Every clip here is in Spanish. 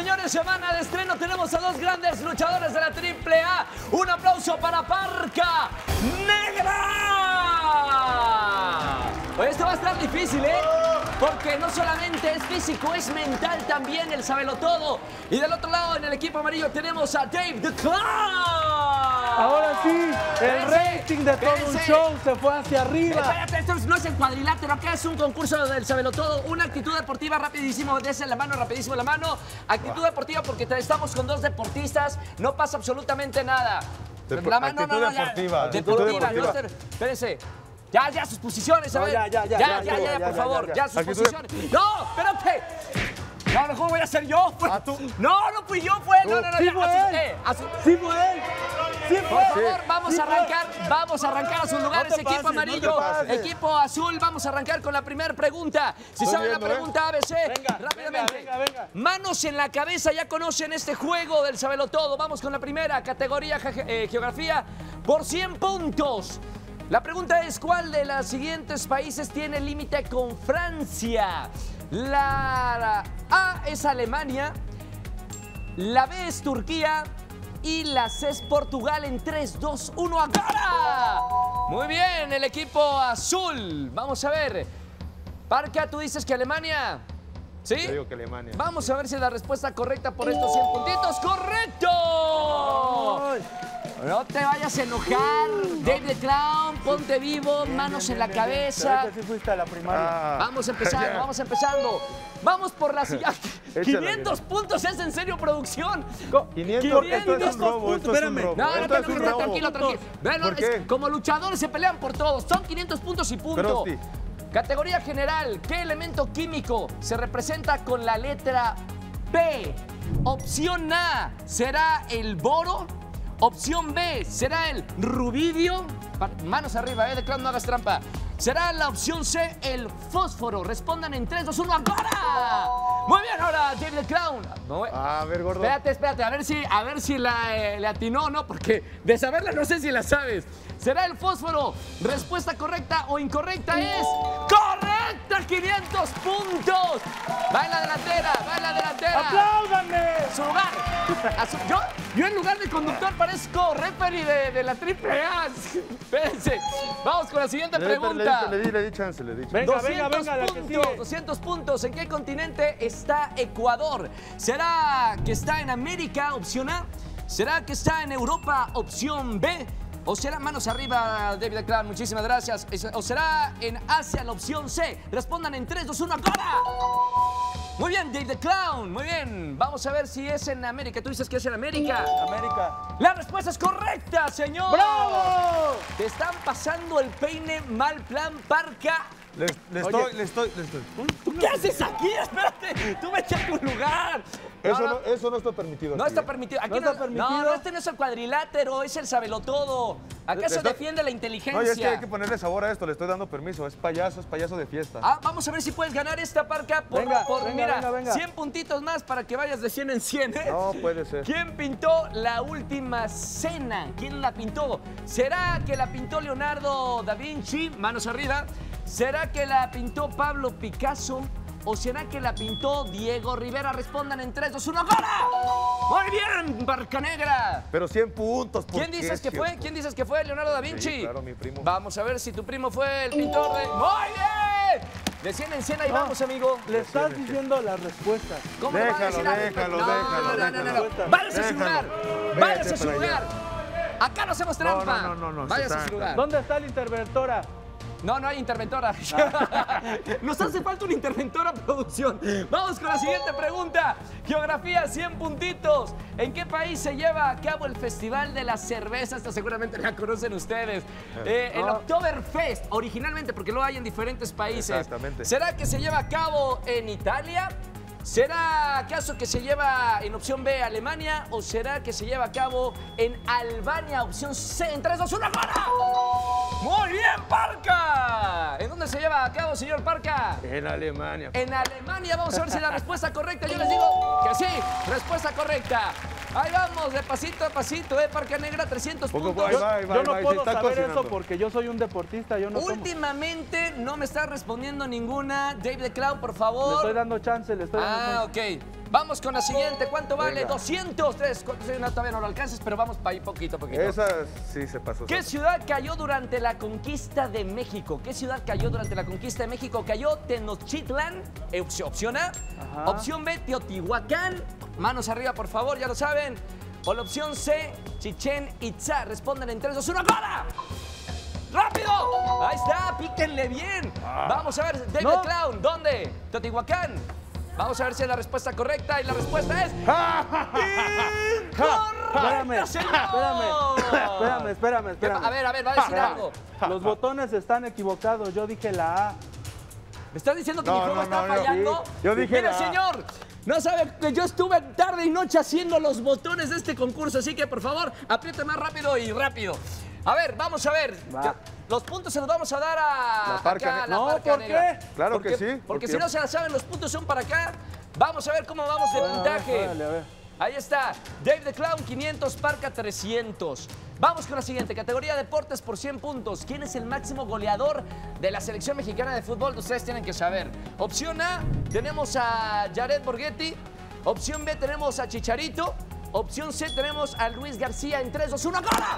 señores, semana de estreno. Tenemos a dos grandes luchadores de la AAA. Un aplauso para Parca Negra. Pues esto va a estar difícil, ¿eh? Porque no solamente es físico, es mental también, el sabelotodo. Y del otro lado, en el equipo amarillo, tenemos a Dave the Clown. Ahora sí, el rating de todo un show se fue hacia arriba. Espérate, esto no es el cuadrilátero, acá es un concurso del sabelotodo. Una actitud deportiva rapidísimo, dese la mano, rapidísimo la mano. Actitud deportiva porque estamos con dos deportistas, no pasa absolutamente nada. La mano, actitud deportiva. Deportiva, no, espérense. Ya, sus posiciones, a ver. Ya, por favor, ya sus posiciones. ¡No, espérate! No, ¿cómo voy a ser yo? ¿Tú? No fui yo, fue. No, sí fue él. Sí fue él. Por favor, vamos a arrancar a sus lugares, equipo amarillo, equipo azul. Vamos a arrancar con la primera pregunta. Si saben la pregunta ABC, rápidamente. Venga. Manos en la cabeza, ya conocen este juego del sabelotodo. Vamos con la primera categoría, geografía, por 100 puntos. La pregunta es, ¿cuál de los siguientes países tiene límite con Francia? La A es Alemania, la B es Turquía y la C es Portugal. En 3, 2, 1, ¡ahora! Muy bien, el equipo azul. Vamos a ver. Parca, ¿tú dices que Alemania? ¿Sí? Yo digo que Alemania. Vamos a ver si es la respuesta correcta por estos 100 puntitos. ¡Correcto! No te vayas a enojar, Dave the Clown, ponte vivo, manos en la cabeza. Sí fuiste a la primaria. Vamos empezando. Vamos por la siguiente. 500 puntos, ¿es en serio, producción? 500, esto es un robo, esto es un robo. No, tranquilo. ¿Por qué? Como luchadores se pelean por todos, son 500 puntos y punto. Pero Categoría general, ¿qué elemento químico se representa con la letra P? Opción A, ¿será el boro? Opción B, ¿será el rubidio? Manos arriba, The Clown, no hagas trampa. ¿Será la opción C, el fósforo? Respondan en 3, 2, 1, ¡ahora! Muy bien, ahora, Dave the Clown. A ver, gordo. Espérate, a ver si le atinó, ¿no? Porque de saberla no sé si la sabes. ¿Será el fósforo? Respuesta correcta o incorrecta es ¡correcta! 500 puntos. Va en la delantera. ¡Apláudanme! Su lugar. Yo en lugar de conductor parezco referee de la AAA. Espérense. Vamos con la siguiente pregunta. Le di chance. Venga, la que sigue. 200 puntos. ¿En qué continente está Ecuador? ¿Será que está en América? Opción A. ¿Será que está en Europa? Opción B. ¿O será manos arriba, David the Clown? Muchísimas gracias. ¿O será en Asia, la opción C? Respondan en 3, 2, 1, ¡ahora! Muy bien, Dave the Clown, muy bien. Vamos a ver si es en América. Tú dices que es en América. La respuesta es correcta, señor. ¡Bravo! Te están pasando el peine mal plan, Parca. Le estoy. ¿Tú qué haces aquí? Espérate, tú vete a tu lugar. Eso no está permitido. No está permitido. Aquí ¿No está permitido? No, este no es el cuadrilátero, es el sabelotodo. Acá se defiende la inteligencia. No, es que hay que ponerle sabor a esto, le estoy dando permiso. Es payaso de fiesta. Vamos a ver si puedes ganar esta, Parca. Venga. 100 puntitos más para que vayas de 100 en 100, ¿eh? No puede ser. ¿Quién pintó la última cena? ¿Quién la pintó? ¿Será que la pintó Leonardo da Vinci? Manos arriba. ¿Será que la pintó Pablo Picasso? ¿O será que la pintó Diego Rivera? Respondan en 3, 2, 1, ¡ahora! ¡Muy bien, Parca Negra! Pero 100 puntos. ¿Quién dices que fue? ¿Quién dices que fue? ¿Leonardo da Vinci? Sí, claro, mi primo. Vamos a ver si tu primo fue el pintor de... ¡Muy bien! De 100 en 100, ahí vamos, amigo. Le estás diciendo las respuestas. ¿Cómo le va a decir Déjalo. No. Váyase a su lugar. Váyase a su lugar. Acá no hacemos trampa. No. Váyase a su lugar. ¿Dónde está la interventora? No hay interventora. Nos hace falta una interventora, producción. Vamos con la siguiente pregunta. Geografía, 100 puntitos. ¿En qué país se lleva a cabo el Festival de la Cerveza? Esta seguramente la conocen ustedes. El Oktoberfest, originalmente, porque lo hay en diferentes países. Exactamente. ¿Será que se lleva a cabo en Italia? ¿Será acaso que se lleva en opción B Alemania o será que se lleva a cabo en Albania, opción C? En 3, 2, 1, ¡ahora! ¡Muy bien, Parca! ¿En dónde se lleva a cabo, señor Parca? En Alemania. En Alemania. Vamos a ver si la respuesta correcta. Yo les digo que sí, respuesta correcta. Ahí vamos, de pasito a pasito, Parca Negra, 300 puntos. Yo no puedo saber eso porque yo soy un deportista. Últimamente no me está respondiendo ninguna. Dave the Clown, por favor. Le estoy dando chance, le estoy dando chance. Ok. Vamos con la siguiente. ¿Cuánto vale? Venga. 203. No, todavía no lo alcanzas, pero vamos para ahí poquito. Esa sí se pasó. ¿Qué ciudad cayó durante la conquista de México? ¿Qué ciudad cayó durante la conquista de México? Cayó Tenochtitlan, opción A. Ajá. Opción B, Teotihuacán. Manos arriba, por favor, ya lo saben. O la opción C, Chichén Itzá. Responden en 3, 2, 1, ¡ahora! ¡Rápido! Ahí está, píquenle bien. Vamos a ver, David No. Clown, ¿dónde? Teotihuacán. Vamos a ver si es la respuesta correcta y la respuesta es... ¡Incorrecta, señor! Espérame. A ver, va a decir algo. Los botones están equivocados. Yo dije la A. ¿Me estás diciendo que No, mi juego no, está no, fallando? sí. Yo dije Mire, la A. señor, no sabe que yo estuve tarde y noche haciendo los botones de este concurso, así que, por favor, apriete más rápido y rápido. A ver, vamos a ver. Va. Los puntos se los vamos a dar a... La parca acá, negra. No, parca ¿por negra. qué? Claro Porque- que sí. Porque si no se la saben, los puntos son para acá. Vamos a ver cómo vamos de puntaje. Órale, a ver. Ahí está, Dave the Clown 500, Parca 300. Vamos con la siguiente, categoría deportes por 100 puntos. ¿Quién es el máximo goleador de la selección mexicana de fútbol? Ustedes tienen que saber. Opción A, tenemos a Jared Borghetti. Opción B, tenemos a Chicharito. Opción C, tenemos a Luis García en 3, 2, 1, ¡ahora!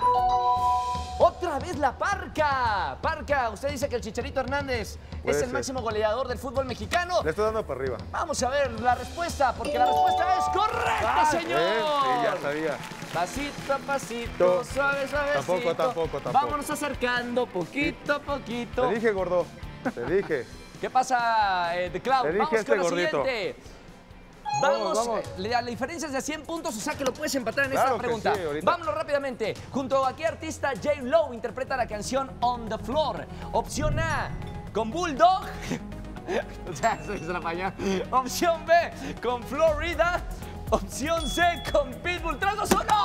¡Otra vez la Parca! Parca, usted dice que el Chicharito Hernández Puede es el ser. máximo goleador del fútbol mexicano. Le estoy dando para arriba. Vamos a ver la respuesta, porque la respuesta es correcta, señor. Sí, ya sabía. Pasito a pasito, suave, suavecito. Tampoco. Vámonos acercando poquito a poquito. Te dije, gordo. Te dije. ¿Qué pasa, The Clown? Te dije Vamos este con la gordito. siguiente. Vamos, Vamos. la diferencia es de 100 puntos, o sea que lo puedes empatar en Claro esta que pregunta. sí, ahorita. Vámonos rápidamente. Junto a qué artista J. Lo interpreta la canción On the Floor. Opción A, con Bulldog. O sea, eso es la mañana. Opción B, con Florida. Opción C, con Pitbull. 3, 2, 1.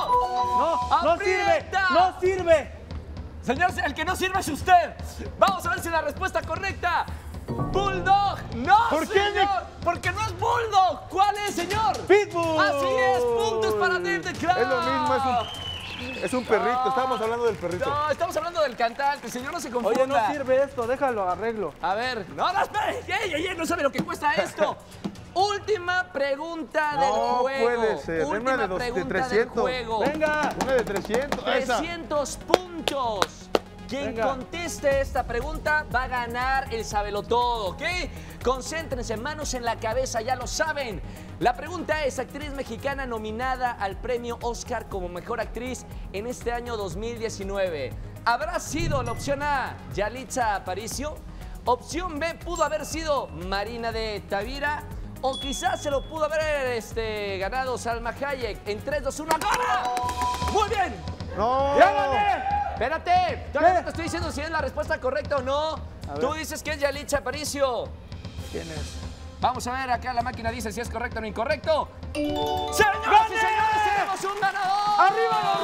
No sirve. ¡Aprieta! No sirve. Señor, el que no sirve es usted. Vamos a ver si la respuesta correcta. Bulldog. No, ¿Por qué señor. Porque no es Bulldog. ¿Cuál es, señor? Pitbull. Así es. Puntos para Dave the Clown. Es lo mismo, es un perrito. Estábamos hablando del perrito. No, estamos hablando del cantante. Señor, no se confunda. Oye, no sirve esto. Déjalo, arreglo. A ver. No, espere. Ey, no sabe lo que cuesta esto. Última pregunta del No juego. puede ser. Deme Última una de pregunta del 300. juego. Venga. Una de 300. Esa. 300 puntos. Quien Venga. conteste esta pregunta va a ganar el Sabelotodo, ¿ok? Concéntrense, manos en la cabeza, ya lo saben. La pregunta es, actriz mexicana nominada al premio Oscar como mejor actriz en este año 2019. ¿Habrá sido la opción A, Yalitza Aparicio? Opción B, pudo haber sido Marina de Tavira. O quizás se lo pudo haber ganado Salma Hayek. En 3, 2, 1, ¡ahora! ¡Muy bien! No. ¡Ya gané! Espérate, todavía ¿Qué? no te estoy diciendo si es la respuesta correcta o no. A ver. Tú dices que es Yalitza Aparicio. ¿Quién es? Vamos a ver, acá la máquina dice si es correcto o no incorrecto. ¡Señoras y ¡Gané! señores, tenemos un ganador! ¡Arriba los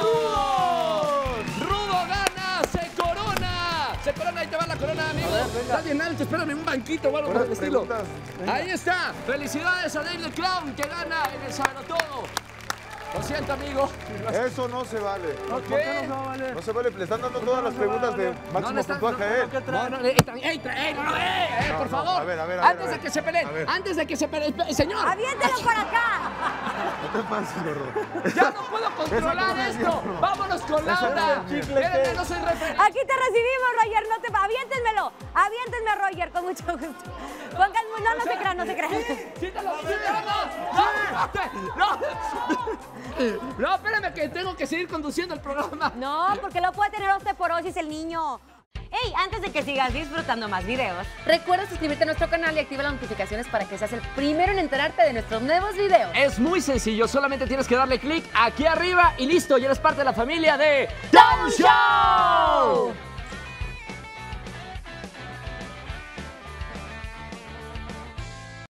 rudos! ¡Rudo gana! ¡Se corona! ¡Se corona! Ahí te va la corona, amigo. A ver, venga. Está bien alto, espérame un banquito o algo por el Buenas estilo. preguntas. Ahí está. Felicidades a Dave the Clown que gana en el Sabelotodo. Lo siento, amigo. Eso no se vale. ¿Por qué no se va a valer? No se vale. Le están dando todas las preguntas de No, máximo no está- puntuaje a él. ¿Qué trae? No, por No, favor. a ver, Antes de ver. que se peleen, A ver. antes de que se peleen, señor, ¡Aviéntelo para acá! No te pases, gordo. ya no puedo controlar Esa esto. no. Vámonos con Esa Laura. no es chicle, Espérenme, ¿qué? no soy referente. Aquí te recibimos, Roger. No te... Aviéntenmelo. Aviéntenme, Roger, con mucho gusto. Pongan... No se crean, no se crean. ¡Sí te lo No, espérame que tengo que seguir conduciendo el programa. No, porque lo puede tener osteoporosis el niño. Hey, antes de que sigas disfrutando más videos, Recuerda suscribirte a nuestro canal y activa las notificaciones para que seas el primero en enterarte de nuestros nuevos videos. Es muy sencillo, solamente tienes que darle clic aquí arriba y listo, ya eres parte de la familia de Town Show.